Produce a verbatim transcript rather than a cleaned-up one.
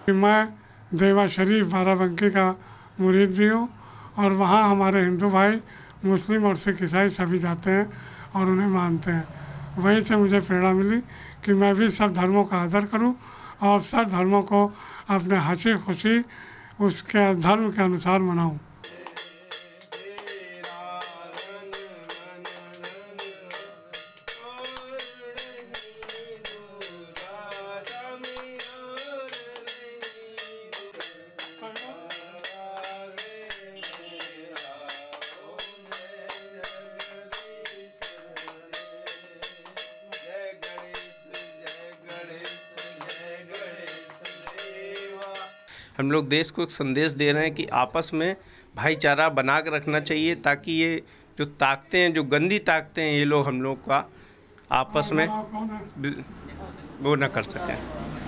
मैं देवा शरीफ बाराबंकी का मुरीद भी हूँ और वहाँ हमारे हिंदू भाई मुस्लिम और सिख ईसाई सभी जाते हैं और उन्हें मानते हैं। वहीं से मुझे प्रेरणा मिली कि मैं भी सब धर्मों का आदर करूं और सब धर्मों को अपने हंसी खुशी उसके धर्म के अनुसार मनाऊं। हम लोग देश को एक संदेश दे रहे हैं कि आपस में भाईचारा बना के रखना चाहिए, ताकि ये जो ताकतें हैं, जो गंदी ताकतें हैं, ये लोग हम लोग का आपस में वो न कर सकें।